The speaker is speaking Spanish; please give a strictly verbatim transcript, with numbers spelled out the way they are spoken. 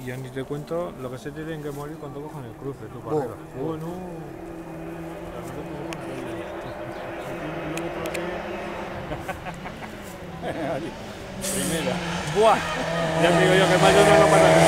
ya ni te cuento lo que se tienen que morir cuando cojan el cruce, tú para Oh, arriba. oh. Bueno. Primera. Buah. Ya te digo yo que más yo no lo pasa.